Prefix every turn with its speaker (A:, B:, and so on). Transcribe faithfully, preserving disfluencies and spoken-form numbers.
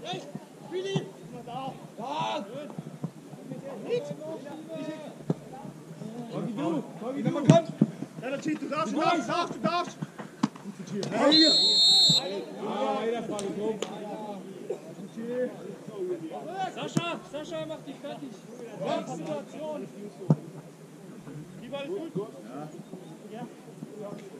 A: Rechts. Willi. Da. Da. Nicht. Wie du. Wie du. Ja, dann schießt du darfst, du darfst, du darfst, du darfst. Ja, hier. Ja, jeder Frage, komm. Sascha, Sascha, mach dich fertig. Ja, Situation. Die Ball ist gut. Ja. Ja.